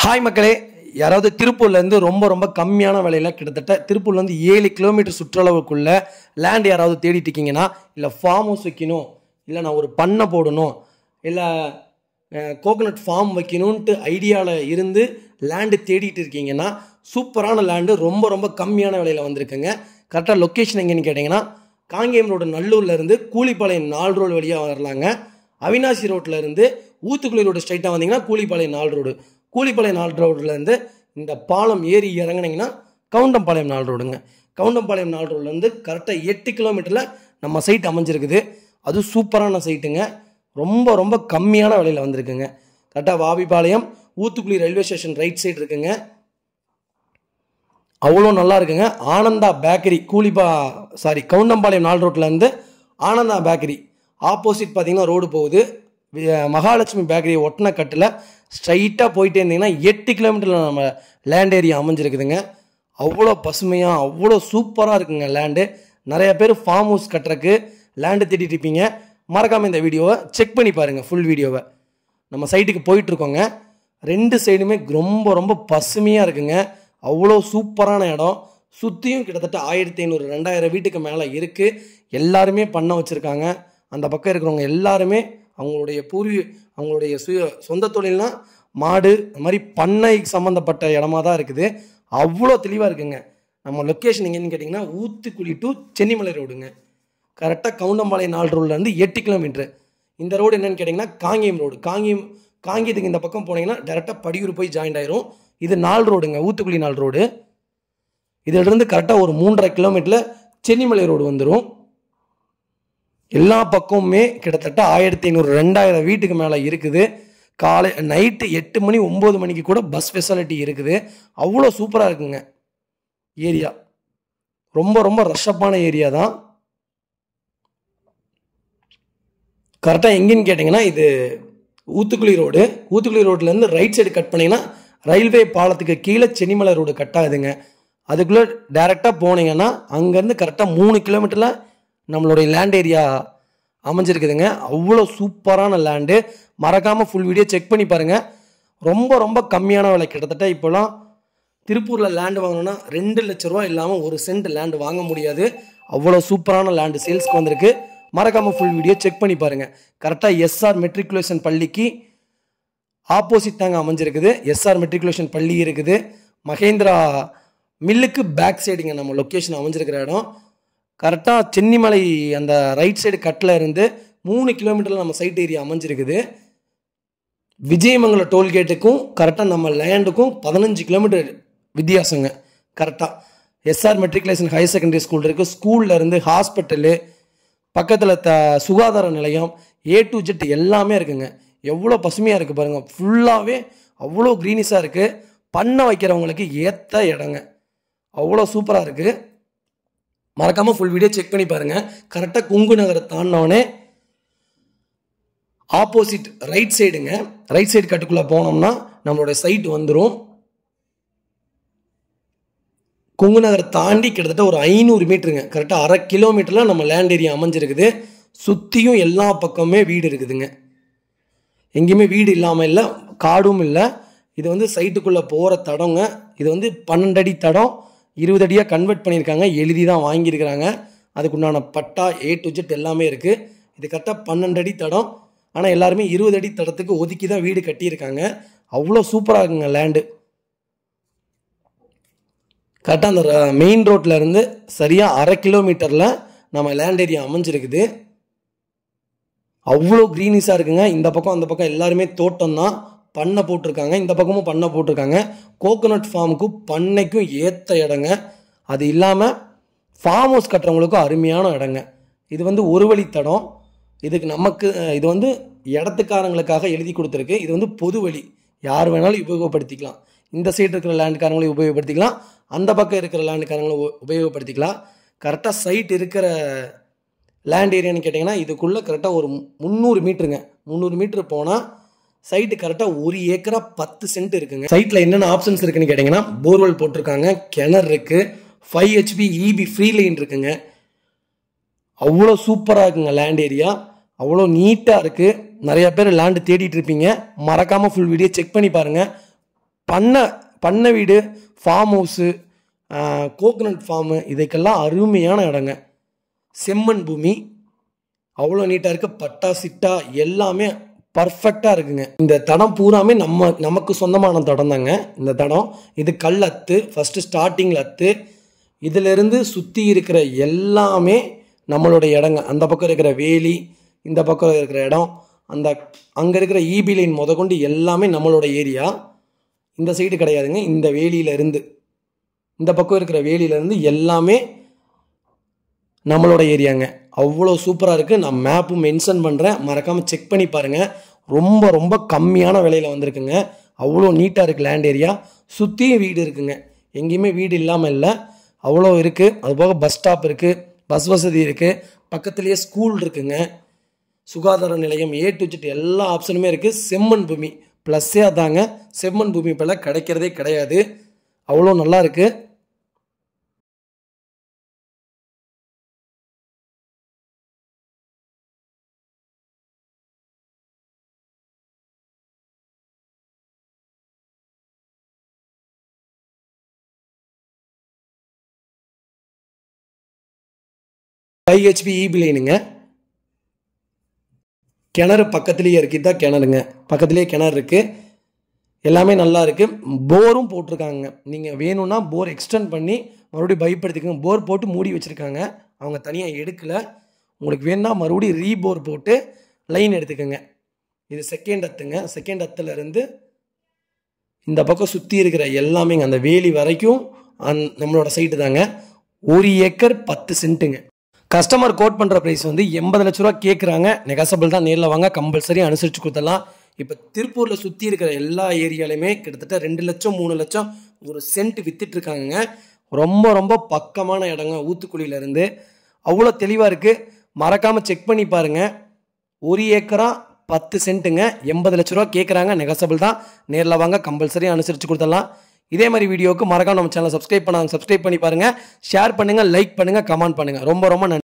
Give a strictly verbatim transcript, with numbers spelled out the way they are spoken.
Hi மக்களே, யாராவது திருப்பூர்லேருந்து ரொம்ப ரொம்ப கம்மியான விலையில் கிட்டத்தட்ட திருப்பூர்லேருந்து ஏழு கிலோமீட்டர் சுற்றளவுக்குள்ள லேண்ட் யாராவது தேடிட்டு இருக்கீங்கன்னா, இல்லை ஃபார்ம் ஹவுஸ் வைக்கணும், இல்லை நான் ஒரு பண்ணை போடணும், இல்லை கோகனட் ஃபார்ம் வைக்கணுன்ட்டு ஐடியாவில் இருந்து லேண்டு தேடிட்டு இருக்கீங்கன்னா, சூப்பரான லேண்டு ரொம்ப ரொம்ப கம்மியான விலையில் வந்திருக்குங்க. கரெக்டாக லொக்கேஷன் எங்கேன்னு கேட்டிங்கன்னா, காங்கேயம் ரோடு நல்லூர்லேருந்து கூலிப்பாளையம் நாலு ரோடு வழியாக வரலாங்க. அவினாசி ரோட்லேருந்து ஊத்துக்குளி ரோடு ஸ்ட்ரைட்டாக வந்தீங்கன்னா கூலிப்பாளையம் நாலு ரோடு, கூலிப்பாளையம் நாலு ரோட்லேருந்து இந்த பாலம் ஏறி இறங்குனீங்கன்னா கவுண்டம்பாளையம் நாலு ரோடுங்க. கவுண்டம்பாளையம் நாலு ரோட்லேருந்து கரெக்டாக எட்டு கிலோமீட்டரில் நம்ம சைட் அமைஞ்சிருக்குது. அது சூப்பரான சைட்டுங்க, ரொம்ப ரொம்ப கம்மியான விலையில் வந்திருக்குங்க. கரெக்டாக Vapipalayam Uthukuli railway station right side இருக்குங்க. அவ்வளோ நல்லா இருக்குங்க. ஆனந்தா பேக்கரி கூலிப்பா சாரி கவுண்டம்பாளையம் நாலு ரோட்லேருந்து ஆனந்தா பேக்கரி ஆப்போசிட் பார்த்தீங்கன்னா ரோடு போகுது. மகாலட்சுமி பேக்கரி ஒட்டின கட்டில் ஸ்ட்ரைட்டாக போயிட்டே இருந்தீங்கன்னா எட்டு கிலோமீட்டரில் நம்ம லேண்ட் ஏரியா அமைஞ்சிருக்குதுங்க. அவ்வளோ பசுமையாக அவ்வளோ சூப்பராக இருக்குங்க லேண்டு. நிறைய பேர் ஃபார்ம் ஹவுஸ் கட்டுறக்கு லேண்டு தேடிட்டு இருப்பீங்க. மறக்காமல் இந்த வீடியோவை செக் பண்ணி பாருங்கள், ஃபுல் வீடியோவை. நம்ம சைட்டுக்கு போயிட்டுருக்கோங்க. ரெண்டு சைடுமே ரொம்ப ரொம்ப பசுமையாக இருக்குங்க. அவ்வளோ சூப்பரான இடம். சுற்றியும் கிட்டத்தட்ட ஆயிரத்தி ஐநூறு ரெண்டாயிரம் வீட்டுக்கு மேலே இருக்குது. எல்லாருமே பண்ண வச்சுருக்காங்க. அந்த பக்கம் இருக்கிறவங்க எல்லாருமே அவங்களுடைய பூர்வீ அவங்களுடைய சுய சொந்த தொழில்னால் மாடு, இந்த மாதிரி பண்ணை சம்மந்தப்பட்ட இடமா தான் இருக்குது. அவ்வளோ தெளிவாக இருக்குங்க. நம்ம லொக்கேஷன் எங்கேன்னு கேட்டிங்கன்னா ஊத்துக்குளி டு சென்னிமலை ரோடுங்க. கரெக்டாக கவுண்டம்பாளையம் நாலு ரோட்லேருந்து எட்டு கிலோமீட்ரு. இந்த ரோடு என்னென்னு கேட்டிங்கன்னா காங்கேயம் ரோடு. காங்கேயம் காங்கேயத்துக்கு இந்த பக்கம் போனீங்கன்னா டேரெக்டாக படியூர் போய் ஜாயிண்ட் ஆயிரும். இது நாலு ரோடுங்க, ஊத்துக்குளி நாலு ரோடு. இதிலிருந்து கரெக்டாக ஒரு மூன்றரை கிலோமீட்டரில் சென்னிமலை ரோடு வந்துடும். எல்லா பக்கமுமே கிட்டத்தட்ட ஆயிரத்தி ஐநூறு ரெண்டாயிரம் வீட்டுக்கு மேலே இருக்குது. காலை நைட்டு எட்டு மணி ஒம்பது மணிக்கு கூட பஸ் ஃபெசிலிட்டி இருக்குது. அவ்வளோ சூப்பராக இருக்குங்க ஏரியா. ரொம்ப ரொம்ப ரஷ்அப்பான ஏரியா தான். கரெக்டாக எங்கேன்னு கேட்டிங்கன்னா இது ஊத்துக்குளி ரோடு. ஊத்துக்குளி ரோட்லேருந்து ரைட் சைடு கட் பண்ணிங்கன்னா ரயில்வே பாலத்துக்கு கீழே சென்னிமலை ரோடு கட் ஆகுதுங்க. அதுக்குள்ளே டேரெக்டாக போனீங்கன்னா அங்கேருந்து கரெக்டாக மூணு கிலோமீட்டரில் நம்மளுடைய லேண்ட் ஏரியா அமைஞ்சிருக்குதுங்க. அவ்வளோ சூப்பரான லேண்டு. மறக்காமல் ஃபுல் வீடியோ செக் பண்ணி பாருங்கள். ரொம்ப ரொம்ப கம்மியான விலை. கிட்டத்தட்ட இப்போலாம் திருப்பூரில் லேண்டு வாங்கணுன்னா ரெண்டு லட்ச ரூபா இல்லாமல் ஒரு சென்ட் லேண்டு வாங்க முடியாது. அவ்வளோ சூப்பரான லேண்டு சேல்ஸ்க்கு வந்திருக்கு. மறக்காமல் ஃபுல் வீடியோ செக் பண்ணி பாருங்கள். கரெக்டாக எஸ்ஆர் மெட்ரிகுலேஷன் பள்ளிக்கு ஆப்போசிட் தாங்க அமைஞ்சிருக்குது. எஸ்ஆர் மெட்ரிகுலேஷன் பள்ளி இருக்குது. மகேந்திரா மில்லுக்கு பேக் சைடுங்க நம்ம லொக்கேஷன் அமைஞ்சிருக்கிற இடம். கரெக்டாக சென்னிமலை அந்த ரைட் சைடு கட்டில் இருந்து மூணு கிலோமீட்டரில் நம்ம சைட் ஏரியா அமைஞ்சிருக்குது. விஜயமங்கலம் டோல்கேட்டுக்கும் கரெக்டாக நம்ம லேண்டுக்கும் பதினஞ்சு கிலோமீட்டர் வித்தியாசங்க. கரெக்டாக SR matriculation higher secondary school இருக்குது. ஸ்கூலில் இருந்து ஹாஸ்பிட்டலு பக்கத்தில் த சுகாதார நிலையம் ஏ டு ஜெட் எல்லாமே இருக்குங்க. எவ்வளோ பசுமையாக இருக்குது பாருங்கள். ஃபுல்லாகவே அவ்வளோ க்ரீனிஷாக இருக்குது. பண்ணை வைக்கிறவங்களுக்கு ஏற்ற இடங்க. அவ்வளோ சூப்பராக இருக்குது. மறக்காமல் ஃபுல் வீடியோ செக் பண்ணி பாருங்கள். கரெக்டாக கொங்கு நகரை தாண்டினோடனே ஆப்போசிட் ரைட் சைடுங்க. ரைட் சைடு கட்டுக்குள்ளே போனோம்னா நம்மளோட சைட் வந்துடும். கொங்கு நகரை தாண்டி கிட்டத்தட்ட ஒரு ஐநூறு மீட்டருங்க. கரெக்டாக அரை கிலோமீட்டரில் நம்ம லேண்ட் ஏரியா அமைஞ்சிருக்குது. சுற்றியும் எல்லா பக்கமுமே வீடு இருக்குதுங்க. எங்கேயுமே வீடு இல்லாமல் இல்லை, காடும் இல்லை. இது வந்து சைட்டுக்குள்ளே போகிற தடங்க. இது வந்து பன்னெண்டு அடி தடம் இருபது அடியாக கன்வெர்ட் பண்ணியிருக்காங்க. எழுதி தான் வாங்கியிருக்கிறாங்க. அதுக்குண்டான பட்டா ஏ டு ஜெட் எல்லாமே இருக்குது. இது கரெக்டாக பன்னெண்டு அடி தடம். ஆனால் எல்லாருமே இருபது அடி தடத்துக்கு ஒதுக்கி தான் வீடு கட்டியிருக்காங்க. அவ்வளோ சூப்பராக இருக்குங்க லேண்டு. கரெக்டாக அந்த மெயின் ரோட்டில் இருந்து சரியாக அரை கிலோமீட்டரில் நம்ம லேண்ட் ஏரியா அமைஞ்சிருக்குது. அவ்வளோ க்ரீனிஷாக இருக்குங்க. இந்த பக்கம் அந்த பக்கம் எல்லாருமே தோட்டம் தான். பண்ணை போட்டிருக்காங்க. இந்த பக்கமும் பண்ணை போட்டிருக்காங்க. கோகோனட் ஃபார்முக்கும் பண்ணைக்கும் ஏற்ற இடங்க. அது இல்லாமல் ஃபார்ம் ஹவுஸ் கட்டுறவங்களுக்கும் அருமையான இடங்க. இது வந்து ஒரு வழி தடம். இதுக்கு நமக்கு இது வந்து இடத்துக்காரங்களுக்காக எழுதி கொடுத்துருக்கு. இது வந்து பொது வழி, யார் வேணாலும் உபயோகப்படுத்திக்கலாம். இந்த சைடு இருக்கிற லேண்டுக்காரங்களையும் உபயோகப்படுத்திக்கலாம், அந்த பக்கம் இருக்கிற லேண்டுக்காரங்களும் உபயோகப்படுத்திக்கலாம். கரெக்டாக சைட் இருக்கிற லேண்ட் ஏரியான்னு கேட்டிங்கன்னா இதுக்குள்ளே கரெக்டாக ஒரு முந்நூறு மீட்டருங்க. முந்நூறு மீட்ரு போனால் சைட்டு கரெக்டாக ஒரு ஏக்கரா பத்து சென்ட் இருக்குங்க. சைட்டில் என்னென்ன ஆப்ஷன்ஸ் இருக்குன்னு கேட்டிங்கன்னா போர்வெல் போட்டிருக்காங்க, கிணறு இருக்குது, five HP EB free line இருக்குங்க. அவ்வளோ சூப்பராக இருக்குங்க லேண்ட் ஏரியா. அவ்வளோ நீட்டாக இருக்குது. நிறைய பேர் லேண்டு தேடிட்டு இருப்பீங்க. மறக்காமல் ஃபுல் வீடியோ செக் பண்ணி பாருங்கள். பண்ணை பண்ணை வீடு, ஃபார்ம் ஹவுஸு, கோகனட் ஃபார்மு, இதுக்கெல்லாம் அருமையான இடங்க. செம்மண் பூமி, அவ்வளோ நீட்டாக இருக்குது. பட்டா சிட்டா எல்லாமே பர்ஃபெக்டாக இருக்குங்க. இந்த தடம் பூராமே நம்ம நமக்கு சொந்தமான தடம் தாங்க இந்த தடம். இது கல் அத்து, ஃபஸ்ட்டு ஸ்டார்டிங்கில் அத்து. இதிலிருந்து சுற்றி இருக்கிற எல்லாமே நம்மளுடைய இடங்க. அந்த பக்கம் இருக்கிற வேலி, இந்த பக்கம் இருக்கிற இடம், அந்த அங்கே இருக்கிற ஈபி லைன் முத கொண்டு எல்லாமே நம்மளோட ஏரியா. இந்த சைடு கிடையாதுங்க. இந்த வேலியிலேருந்து, இந்த பக்கம் இருக்கிற வேலியிலேருந்து எல்லாமே நம்மளோட ஏரியாங்க. அவ்வளோ சூப்பராக இருக்குது. நான் மேப்பும் மென்ஷன் பண்ணுறேன், மறக்காமல் செக் பண்ணி பாருங்கள். ரொம்ப ரொம்ப கம்மியான விலையில் வந்திருக்குங்க. அவ்வளோ நீட்டாக இருக்குது லேண்ட் ஏரியா. சுற்றியும் வீடு இருக்குங்க, எங்கேயுமே வீடு இல்லாமல் இல்லை, அவ்வளோ இருக்குது. அதுபோக பஸ் ஸ்டாப் இருக்குது, பஸ் வசதி இருக்குது, பக்கத்துலேயே ஸ்கூல் இருக்குங்க, சுகாதார நிலையம், ஏ டு ஜெட் எல்லா ஆப்ஷனுமே இருக்குது. செம்மண் பூமி ப்ளஸ்ஸே அதாங்க. செம்மண் பூமி இப்போல்லாம் கிடைக்கிறதே கிடையாது. அவ்வளோ நல்லா இருக்குது. ஃபைவ் ஹெச்பி ஈபி லைனுங்க. கிணறு பக்கத்துலேயே இருக்குது. இதுதான் கிணறுங்க, பக்கத்துலேயே கிணறு இருக்குது. எல்லாமே நல்லா இருக்குது. போரும் போட்டிருக்காங்க. நீங்கள் வேணும்னா போர் எக்ஸ்டெண்ட் பண்ணி மறுபடியும் பயப்படுத்திக்கோங்க. போர் போட்டு மூடி வச்சுருக்காங்க, அவங்க தனியாக எடுக்கலை. உங்களுக்கு வேணுன்னா மறுபடியும் ரீபோர் போட்டு லைன் எடுத்துக்கோங்க. இது செகண்ட் அத்துங்க. செகண்ட் அத்துலேருந்து இந்த பக்கம் சுற்றி இருக்கிற எல்லாமேங்க, அந்த வேலி வரைக்கும் அந் நம்மளோட சைட்டு தாங்க. ஒரு ஏக்கர் பத்து சென்ட்டுங்க. கஸ்டமர் கோட் பண்ணுற ப்ரைஸ் வந்து எண்பது லட்ச ரூபா கேட்குறாங்க. நெகசபிள் தான், நேரில் வாங்க, கம்பல்சரி அனுசரித்து கொடுத்துடலாம். இப்போ திருப்பூரில் சுற்றி இருக்கிற எல்லா ஏரியாலையுமே கிட்டத்தட்ட ரெண்டு லட்சம் மூணு லட்சம் ஒரு சென்ட் விற்றுட்ருக்காங்க. ரொம்ப ரொம்ப பக்கமான இடங்க. ஊத்துக்குழியிலேருந்து அவ்வளோ தெளிவாக இருக்குது. மறக்காமல் செக் பண்ணி பாருங்கள். ஒரு ஏக்கரா பத்து சென்ட்டுங்க. எண்பது லட்ச ரூபா கேட்குறாங்க. நெகசபிள் தான், நேரில் வாங்க, கம்பல்சரி அனுசரித்து கொடுத்துடலாம். இதே மாதிரி வீடியோவுக்கு மறக்காம நம்ம சேனலை சப்ஸ்கிரைப் பண்ணாங்க, சப்ஸ்கிரைப் பண்ணி பாருங்கள், ஷேர் பண்ணுங்கள், லைக் பண்ணுங்கள், கமெண்ட் பண்ணுங்கள். ரொம்ப ரொம்ப நன்றி.